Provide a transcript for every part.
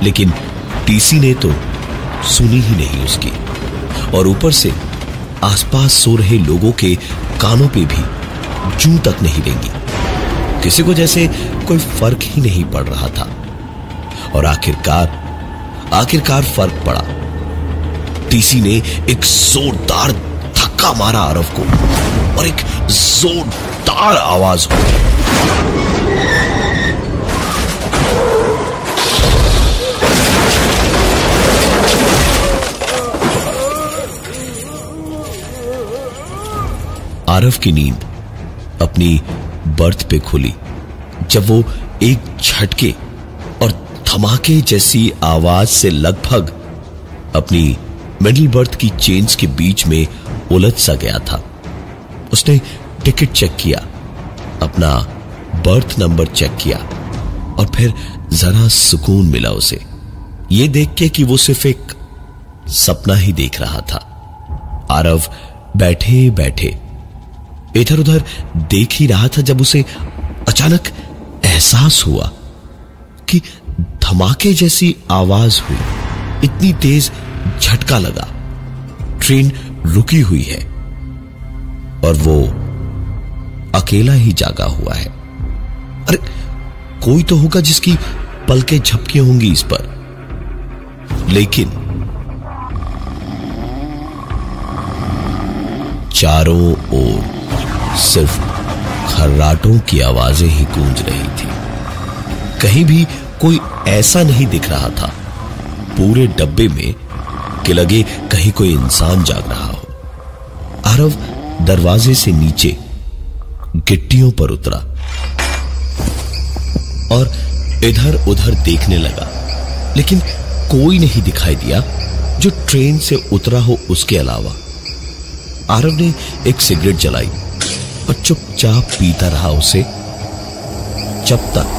लेकिन टीसी ने तो सुनी ही नहीं उसकी, और ऊपर से आसपास सो रहे लोगों के कानों पे भी जूं तक नहीं देंगी। किसी को जैसे कोई फर्क ही नहीं पड़ रहा था। और आखिरकार फर्क पड़ा। टीसी ने एक जोरदार धक्का मारा आरव को और एक जोरदार आवाज हुई। आरव की नींद अपनी बर्थ पे खुली जब वो एक झटके और धमाके जैसी आवाज से लगभग अपनी मिडिल बर्थ की चेन्स के बीच में उलझ सा गया था। उसने टिकट चेक किया, अपना बर्थ नंबर चेक किया और फिर जरा सुकून मिला उसे ये देख के कि वो सिर्फ एक सपना ही देख रहा था। आरव बैठे बैठे इधर उधर देख ही रहा था जब उसे अचानक एहसास हुआ कि धमाके जैसी आवाज हुई, इतनी तेज झटका लगा। ट्रेन रुकी हुई है और वो अकेला ही जागा हुआ है। अरे कोई तो होगा जिसकी पलकें झपकी होंगी इस पर, लेकिन चारों ओर सिर्फ खर्राटों की आवाजें ही गूंज रही थी। कहीं भी कोई ऐसा नहीं दिख रहा था पूरे डब्बे में कि लगे कहीं कोई इंसान जाग रहा हो। आरव दरवाजे से नीचे गिट्टियों पर उतरा और इधर उधर देखने लगा, लेकिन कोई नहीं दिखाई दिया जो ट्रेन से उतरा हो उसके अलावा। आरव ने एक सिगरेट जलाई और चुपचाप पीता रहा उसे जब तक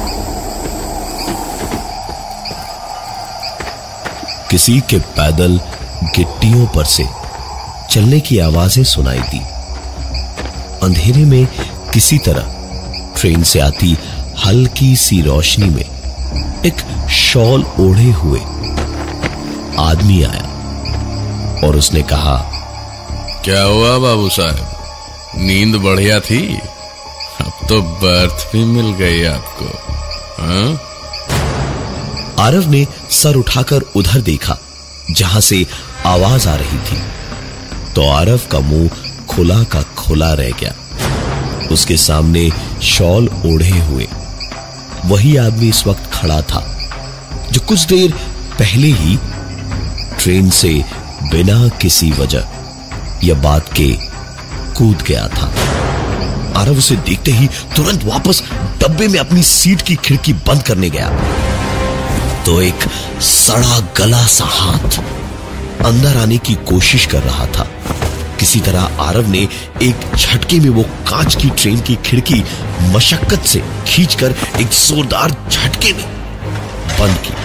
किसी के पैदल गिट्टियों पर से चलने की आवाजें सुनाई दी। अंधेरे में किसी तरह ट्रेन से आती हल्की सी रोशनी में एक शॉल ओढ़े हुए आदमी आया और उसने कहा, क्या हुआ बाबू साहब, नींद बढ़िया थी? अब तो बर्थ भी मिल गई आपको। हाँ? आरव ने सर उठाकर उधर देखा जहां से आवाज आ रही थी, तो आरव का मुंह खुला का खुला रह गया। उसके सामने शॉल ओढ़े हुए वही आदमी इस वक्त खड़ा था जो कुछ देर पहले ही ट्रेन से बिना किसी वजह या बात के कूद गया था। आरव उसे देखते ही तुरंत वापस डब्बे में अपनी सीट की खिड़की बंद करने गया, तो एक सड़ा गला सा हाथ अंदर आने की कोशिश कर रहा था। किसी तरह आरव ने एक झटके में वो कांच की ट्रेन की खिड़की मशक्कत से खींचकर एक जोरदार झटके में बंद की,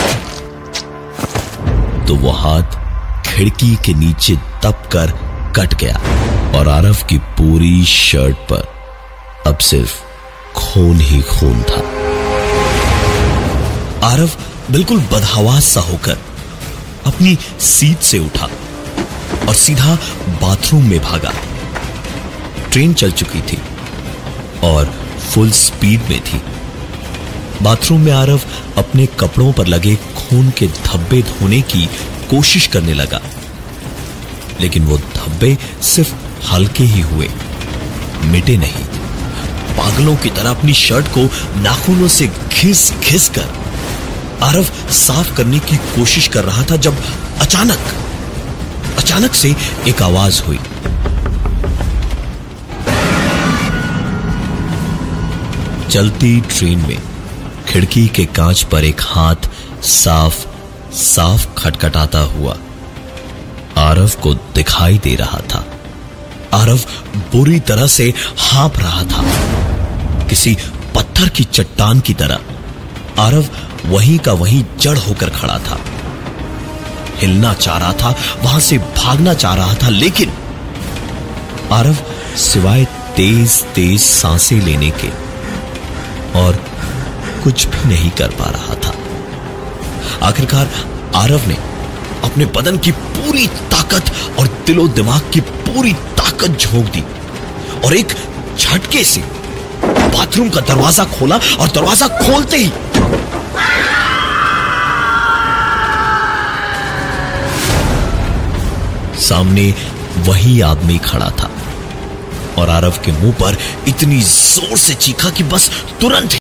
तो वो हाथ खिड़की के नीचे दबकर कट गया और आरव की पूरी शर्ट पर अब सिर्फ खून ही खून था। आरव बिल्कुल बदहवास सा होकर अपनी सीट से उठा और सीधा बाथरूम में भागा। ट्रेन चल चुकी थी और फुल स्पीड में थी। बाथरूम में आरव अपने कपड़ों पर लगे खून के धब्बे धोने की कोशिश करने लगा, लेकिन वो धब्बे सिर्फ हल्के ही हुए, मिटे नहीं। पागलों की तरह अपनी शर्ट को नाखूनों से घिस घिस कर आरव साफ करने की कोशिश कर रहा था जब अचानक से एक आवाज हुई। चलती ट्रेन में खिड़की के कांच पर एक हाथ साफ साफ खटखटाता हुआ आरव को दिखाई दे रहा था। आरव बुरी तरह से हाँफ रहा था, किसी पत्थर की चट्टान की तरह। आरव वहीं का वहीं जड़ होकर खड़ा था, हिलना चाह रहा था, वहां से भागना चाह रहा था, लेकिन आरव सिवाय तेज तेज सांसें लेने के और कुछ भी नहीं कर पा रहा था। आखिरकार आरव ने अपने बदन की पूरी ताकत और दिलो दिमाग की पूरी ताकत झोंक दी और एक झटके से बाथरूम का दरवाजा खोला और दरवाजा खोलते ही सामने वही आदमी खड़ा था और आरव के मुंह पर इतनी जोर से चीखा कि बस तुरंत